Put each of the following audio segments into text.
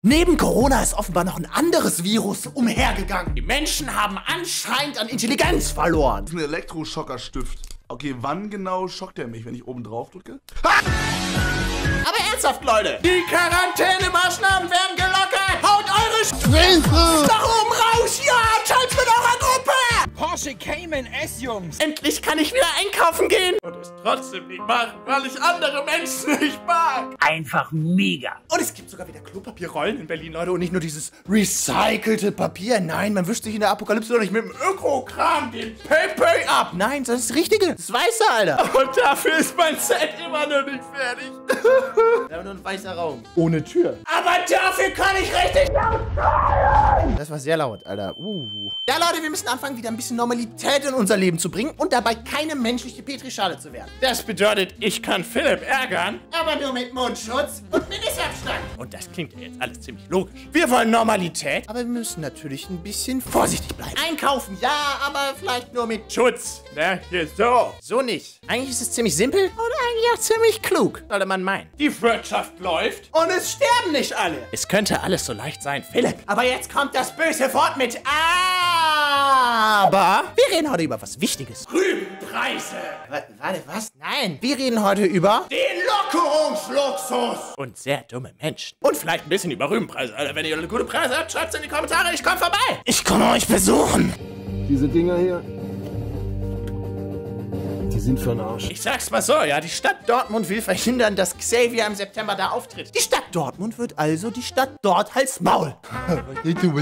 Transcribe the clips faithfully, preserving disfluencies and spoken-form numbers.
Neben Corona ist offenbar noch ein anderes Virus umhergegangen. Die Menschen haben anscheinend an Intelligenz verloren. Das ist ein Elektroschockerstift. Okay, wann genau schockt er mich, wenn ich oben drauf drücke? Ha! Aber ernsthaft, Leute. Die Quarantänemaßnahmen werden gelockert. Haut eure Strümpfe nach oben raus. Ja, tanzt mit eurer Gruppe. Porsche Cayman S, Jungs. Endlich kann ich wieder einkaufen gehen. Und es trotzdem nicht machen, weil ich andere Menschen nicht mag. Einfach mega. Und es gibt sogar wieder Klopapierrollen in Berlin, Leute. Und nicht nur dieses recycelte Papier. Nein, man wischt sich in der Apokalypse doch nicht mit dem Öko-Kram den Pepe ab. Nein, das ist das Richtige. Das Weiße, Alter. Und dafür ist mein Set immer noch nicht fertig. Wir haben nur ein weißer Raum. Ohne Tür. Aber dafür kann ich richtig laut sein. Das war sehr laut, Alter. Uh. Ja, Leute, wir müssen anfangen, wieder ein bisschen Normalität in unser Leben zu bringen und dabei keine menschliche Petrischale zu werden. Das bedeutet, ich kann Philipp ärgern, aber nur mit Mundschutz und Mindestabstand. Und das klingt ja jetzt alles ziemlich logisch. Wir wollen Normalität, aber wir müssen natürlich ein bisschen vorsichtig bleiben. Einkaufen, ja, aber vielleicht nur mit Schutz. Ne, hier so. So nicht. Eigentlich ist es ziemlich simpel und eigentlich auch ziemlich klug, sollte man meinen. Die Wirtschaft läuft und es sterben nicht alle. Es könnte alles so leicht sein, Philipp. Aber jetzt kommt das böse Wort mit Aber. Wir reden heute über was Wichtiges. Rübenpreise. W- warte, was? Nein. Wir reden heute über den Lockerungsluxus. Und sehr dumme Menschen. Und vielleicht ein bisschen über Rübenpreise. Alter, wenn ihr gute Preise habt, schreibt's in die Kommentare. Ich komme vorbei. Ich komme euch besuchen. Diese Dinger hier, die sind für den Arsch. Ich sag's mal so, ja, die Stadt Dortmund will verhindern, dass Xavier im September da auftritt. Die Stadt Dortmund wird also die Stadt dort Hals Maul. Ich bin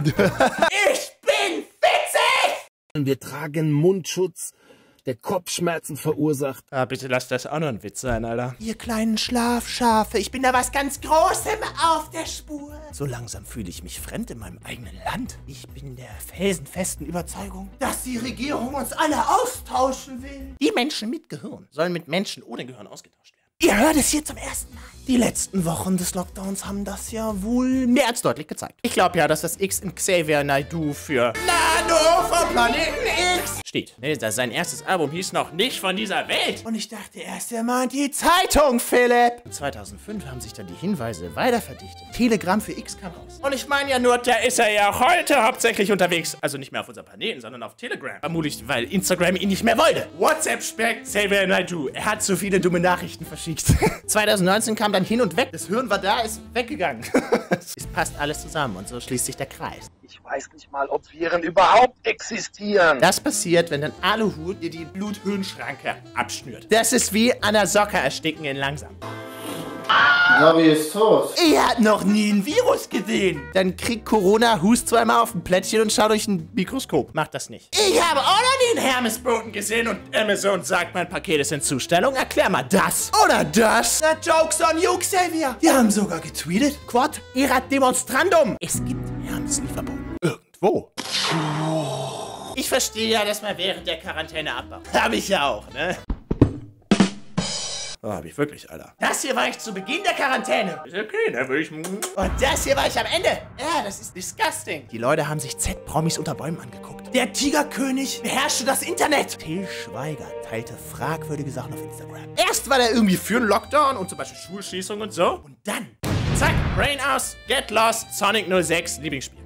witzig! Wir tragen Mundschutz, der Kopfschmerzen verursacht. Ah, bitte lasst das auch noch ein Witz sein, Alter. Ihr kleinen Schlafschafe, ich bin da was ganz Großem auf der Spur. So langsam fühle ich mich fremd in meinem eigenen Land. Ich bin der felsenfesten Überzeugung, dass die Regierung uns alle austauschen will. Die Menschen mit Gehirn sollen mit Menschen ohne Gehirn ausgetauscht werden. Ihr hört es hier zum ersten Mal. Die letzten Wochen des Lockdowns haben das ja wohl mehr als deutlich gezeigt. Ich glaube ja, dass das X in Xavier Naidoo für Nano vom Planeten X steht. Nee, das sein erstes Album hieß noch nicht von dieser Welt. Und ich dachte erst, er meint die Zeitung, Philipp. zweitausendfünf haben sich dann die Hinweise weiter verdichtet. Telegramm für X kam raus. Und ich meine ja nur, da ist er ja heute hauptsächlich unterwegs. Also nicht mehr auf unserem Planeten, sondern auf Telegram. Vermutlich, weil Instagram ihn nicht mehr wollte. WhatsApp sperrt Xavier Naidoo. Er hat so viele dumme Nachrichten verschickt. zweitausendneunzehn kam dann hin und weg. Das Hirn war da, ist weggegangen. Es passt alles zusammen und so schließt sich der Kreis. Ich weiß nicht mal, ob Viren überhaupt existieren. Das passiert, wenn ein Aluhut dir die Blut-Hirn-Schranke abschnürt. Das ist wie an der Socke ersticken in langsam. Gabi ist tot. Ihr habt noch nie ein Virus gesehen. Dann kriegt Corona, hust zweimal auf ein Plättchen und schaut durch ein Mikroskop. Macht das nicht. Ich habe auch noch nie einen Hermesboten gesehen und Amazon sagt, mein Paket ist in Zustellung. Erklär mal das. Oder das. The joke's on you, Xavier. Die haben sogar getweetet. Quod erat demonstrandum. Es gibt Hermeslieferboten. Irgendwo. Ich verstehe ja, dass man während der Quarantäne abbaut. Hab ich ja auch, ne? Oh, hab ich wirklich, Alter. Das hier war ich zu Beginn der Quarantäne. Ist okay, ne? Will ich... Und das hier war ich am Ende. Ja, das ist disgusting. Die Leute haben sich Z-Promis unter Bäumen angeguckt. Der Tigerkönig beherrschte das Internet. Til Schweiger teilte fragwürdige Sachen auf Instagram. Erst war der irgendwie für einen Lockdown und zum Beispiel Schulschließung und so. Und dann, zack, Brain aus, Get Lost, Sonic null sechs, Lieblingsspiel.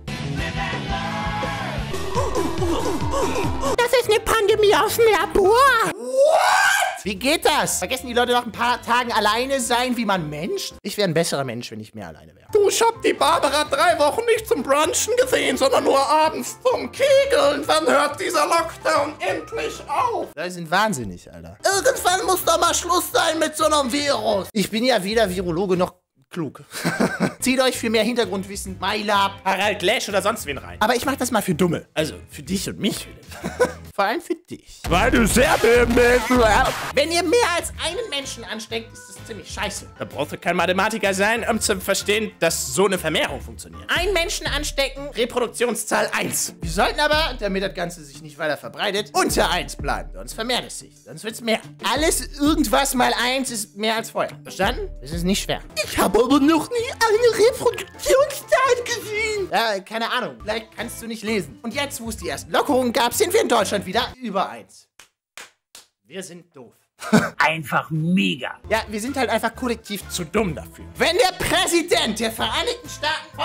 Das ist eine Pandemie aus dem Labor. What? Wie geht das? Vergessen die Leute nach ein paar Tagen alleine sein, wie man menscht? Ich wäre ein besserer Mensch, wenn ich mehr alleine wäre. Du, ich hab die Barbara drei Wochen nicht zum Brunchen gesehen, sondern nur abends zum Kegeln. Wann hört dieser Lockdown endlich auf? Die sind wahnsinnig, Alter. Irgendwann muss doch mal Schluss sein mit so einem Virus. Ich bin ja weder Virologe noch klug. Zieht euch für mehr Hintergrundwissen MyLab, Harald Lesch oder sonst wen rein. Aber ich mach das mal für Dumme. Also für dich und mich, Philipp. Vor allem für dich. Weil du sehr dumm bist. Wenn ihr mehr als einen Menschen ansteckt, ist das ziemlich scheiße. Da brauchst du kein Mathematiker sein, um zu verstehen, dass so eine Vermehrung funktioniert. Ein Menschen anstecken, Reproduktionszahl eins. Wir sollten aber, damit das Ganze sich nicht weiter verbreitet, unter eins bleiben. Sonst vermehrt es sich. Sonst wird's mehr. Alles irgendwas mal eins ist mehr als vorher. Verstanden? Das ist nicht schwer. Ich habe aber noch nie eine Reproduktionszahl gesehen. Ja, keine Ahnung. Vielleicht kannst du nicht lesen. Und jetzt, wo es die ersten Lockerungen gab, sind wir in Deutschland wieder über eins. Wir sind doof. Einfach mega. Ja, wir sind halt einfach kollektiv zu dumm dafür. Wenn der Präsident der Vereinigten Staaten von Amerika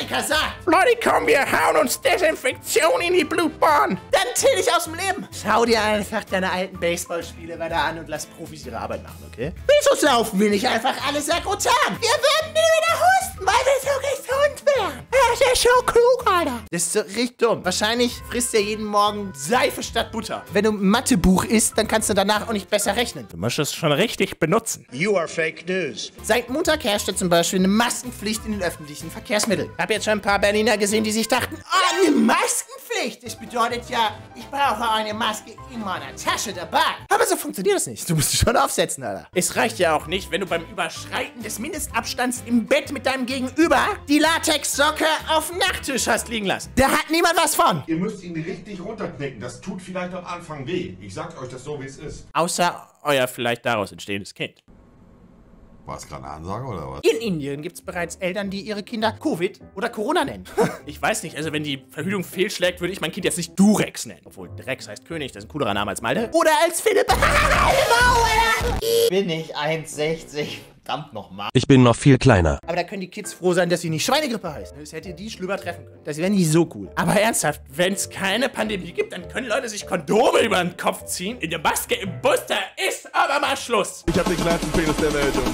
Politiker sagt. Leute, komm, wir hauen uns Desinfektion in die Blutbahn. Dann till dich aus dem Leben. Schau dir einfach deine alten Baseballspiele weiter an und lass Profis ihre Arbeit machen, okay? Wieso laufen wir nicht einfach alle sehr gut an? Wir würden nie wieder husten, weil wir so gesund wären. Das ist so klug, Alter. Das ist so richtig dumm. Wahrscheinlich frisst er jeden Morgen Seife statt Butter. Wenn du ein Mathebuch isst, dann kannst du danach auch nicht besser rechnen. Du musst es schon richtig benutzen. You are fake news. Seit Montag herrscht zum Beispiel eine Maskenpflicht in den öffentlichen Verkehrsmitteln. Ich habe jetzt schon ein paar Berliner gesehen, die sich dachten, oh, eine Maskenpflicht. Das bedeutet ja, ich brauche eine Maske in meiner Tasche dabei. Aber so funktioniert das nicht. Du musst sie schon aufsetzen, Alter. Es reicht ja auch nicht, wenn du beim Überschreiten des Mindestabstands im Bett mit deinem Gegenüber die Latexsocke auf dem Nachttisch hast liegen lassen. Da hat niemand was von. Ihr müsst ihn richtig runterknicken. Das tut vielleicht am Anfang weh. Ich sag euch das so, wie es ist. Außer euer vielleicht daraus entstehendes Kind. War es gerade eine Ansage oder was? In Indien gibt es bereits Eltern, die ihre Kinder Covid oder Corona nennen. Ich weiß nicht, also wenn die Verhütung fehlschlägt, würde ich mein Kind jetzt nicht Durex nennen. Obwohl Drex heißt König, das ist ein coolerer Name als Malte. Oder als Philipp. Bin ich eins sechzig. Verdammt nochmal. Ich bin noch viel kleiner. Aber da können die Kids froh sein, dass sie nicht Schweinegrippe heißt. Das hätte die schlimmer treffen können. Das wäre nicht so cool. Aber ernsthaft, wenn es keine Pandemie gibt, dann können Leute sich Kondome über den Kopf ziehen. In der Maske im Bus, da ist aber mal Schluss. Ich hab den kleinsten Penis der Welt, Jungs.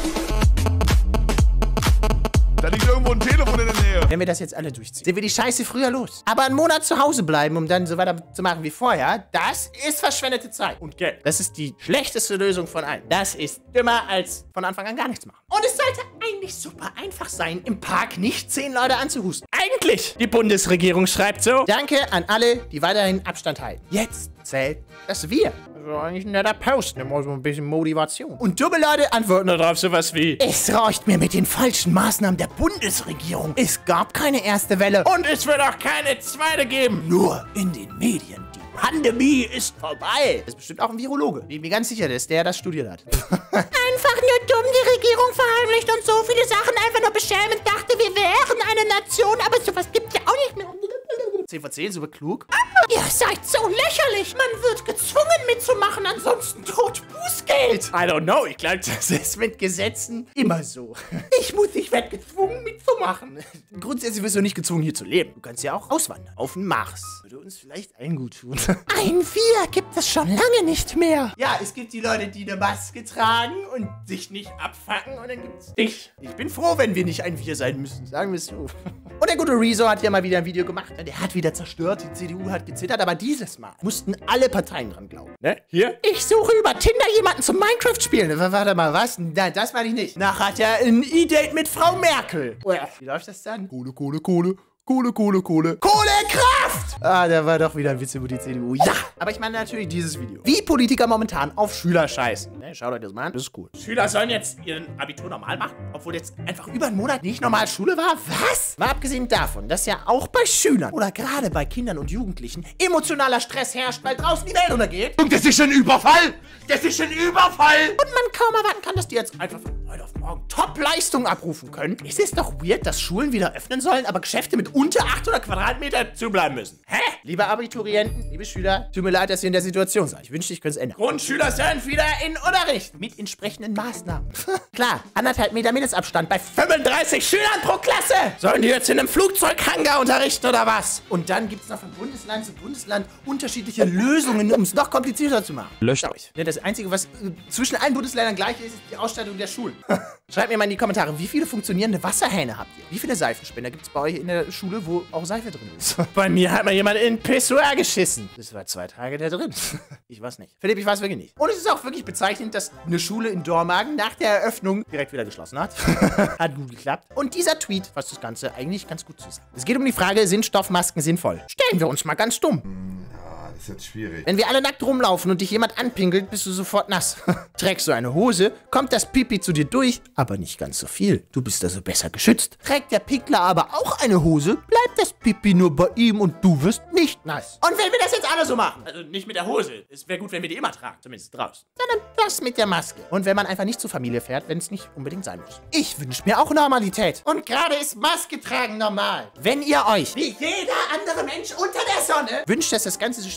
Da liegt irgendwo ein Telefon in der Nähe. Wenn wir das jetzt alle durchziehen, sind wir die Scheiße früher los. Aber einen Monat zu Hause bleiben, um dann so weiter zu machen wie vorher, das ist verschwendete Zeit. Und Geld. Das ist die schlechteste Lösung von allen. Das ist dümmer als von Anfang an gar nichts machen. Und es sollte eigentlich super einfach sein, im Park nicht zehn Leute anzuhusten. Eigentlich. Die Bundesregierung schreibt so. Danke an alle, die weiterhin Abstand halten. Jetzt zählt das Wir. Also eigentlich ein netter Post, immer so ein bisschen Motivation. Und dumme Leute antworten darauf sowas wie: Es reicht mir mit den falschen Maßnahmen der Bundesregierung. Es gab keine erste Welle und es wird auch keine zweite geben. Nur in den Medien. Die Pandemie ist vorbei. Das ist bestimmt auch ein Virologe. Bin mir ganz sicher, dass der das studiert hat. Einfach nur dumm, die Regierung verheimlicht und so viele Sachen einfach nur beschämend dachte, wir wären eine Nation, aber sowas gibt's ja auch nicht mehr. zehn von zehn, super klug. Ihr seid so lächerlich. Man wird gezwungen mitzumachen, ansonsten droht Bußgeld. I don't know, ich glaube, das ist mit Gesetzen immer so. Ich muss, ich werde gezwungen mitzumachen. Grundsätzlich wirst du nicht gezwungen, hier zu leben. Du kannst ja auch auswandern. Auf den Mars. Würde uns vielleicht allen gut tun. Ein Wir gibt es schon lange nicht mehr. Ja, es gibt die Leute, die eine Maske tragen und sich nicht abfacken. Und dann gibt's dich. Ich bin froh, wenn wir nicht ein Wir sein müssen. Sagen wir es so. Und der gute Rezo hat ja mal wieder ein Video gemacht. Der hat wieder zerstört. Die C D U hat gezittert. Aber dieses Mal mussten alle Parteien dran glauben. Ne? Hier? Ich suche über Tinder jemanden zum Minecraft spielen. Warte mal, was? Nein, das meine ich nicht. Nachher hat er ein E-Date mit Frau Merkel. Wie läuft das dann? Kohle, Kohle, Kohle. Kohle, Kohle, Kohle. Kohlekraft! Ah, da war doch wieder ein Witz über die C D U. Ja! Aber ich meine natürlich dieses Video. Wie Politiker momentan auf Schüler scheißen. Ne, schaut euch das mal an, das ist cool. Schüler sollen jetzt ihren Abitur normal machen, obwohl jetzt einfach über einen Monat nicht normal Schule war? Was? Mal abgesehen davon, dass ja auch bei Schülern oder gerade bei Kindern und Jugendlichen emotionaler Stress herrscht, weil draußen die Welt untergeht. Und das ist ein Überfall! Das ist ein Überfall! Und man kaum erwarten kann, dass die jetzt einfach von heute auf morgen Top-Leistung abrufen können. Es ist doch weird, dass Schulen wieder öffnen sollen, aber Geschäfte mit unter achthundert Quadratmeter zubleiben müssen. Hä? Liebe Abiturienten, liebe Schüler, tut mir leid, dass ihr in der Situation seid. Ich wünschte, ich könnte es ändern. Grundschüler sollen wieder in Unterricht. Mit entsprechenden Maßnahmen. Klar, anderthalb Meter Mindestabstand bei fünfunddreißig Schülern pro Klasse. Sollen die jetzt in einem Flugzeughangar unterrichten oder was? Und dann gibt es noch von Bundesland zu Bundesland unterschiedliche Lösungen, um es noch komplizierter zu machen. Löscht euch. Ja, das Einzige, was äh, zwischen allen Bundesländern gleich ist, ist die Ausstattung der Schulen. Schreibt mir mal in die Kommentare, wie viele funktionierende Wasserhähne habt ihr? Wie viele Seifenspender gibt es bei euch in der Schule, wo auch Seife drin ist? Bei mir hat mal jemand in Pissoir geschissen. Das war zwei Tage da drin. Ich weiß nicht. Philipp, ich weiß wirklich nicht. Und es ist auch wirklich bezeichnend, dass eine Schule in Dormagen nach der Eröffnung direkt wieder geschlossen hat. Hat gut geklappt. Und dieser Tweet fasst das Ganze eigentlich ganz gut zusammen. Es geht um die Frage, sind Stoffmasken sinnvoll? Stellen wir uns mal ganz dumm. Das ist jetzt schwierig. Wenn wir alle nackt rumlaufen und dich jemand anpinkelt, bist du sofort nass. Trägst du eine Hose, kommt das Pipi zu dir durch, aber nicht ganz so viel. Du bist also besser geschützt. Trägt der Pinkler aber auch eine Hose, bleibt das Pipi nur bei ihm und du wirst nicht nass. Und wenn wir das jetzt alle so machen, also nicht mit der Hose, es wäre gut, wenn wir die immer tragen, zumindest draußen, sondern das mit der Maske. Und wenn man einfach nicht zur Familie fährt, wenn es nicht unbedingt sein muss. Ich wünsche mir auch Normalität. Und gerade ist Maske tragen normal. Wenn ihr euch, wie jeder andere Mensch unter der Sonne, wünscht, dass das Ganze so schnell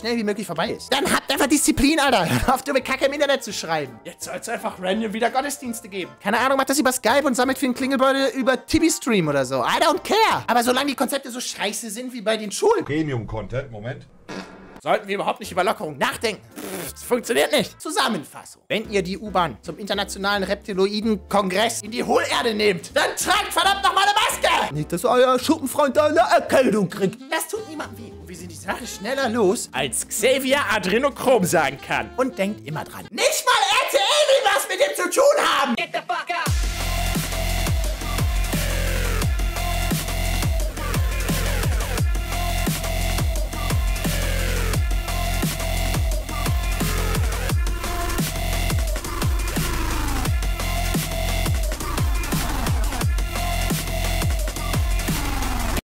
schnell wie möglich vorbei ist. Dann habt einfach Disziplin, Alter. Hör auf, dumme Kacke im Internet zu schreiben. Jetzt soll es einfach random wieder Gottesdienste geben. Keine Ahnung, macht das über Skype und sammelt für den Klingelbeutel über Tibi-Stream oder so. I don't care. Aber solange die Konzepte so scheiße sind wie bei den Schulen, Premium-Content, Moment. sollten wir überhaupt nicht über Lockerung nachdenken. Das funktioniert nicht. Zusammenfassung. Wenn ihr die U-Bahn zum internationalen Reptiloiden-Kongress in die Hohlerde nehmt, dann tragt verdammt nochmal eine Maske! Nicht, dass euer Schuppenfreund da eine Erkältung kriegt. Das tut niemandem weh. Und wir sind die Sache schneller los, als Xavier Adrenochrom sagen kann. Und denkt immer dran. Nicht mal R T L will was mit dem zu tun haben! Get the fuck out!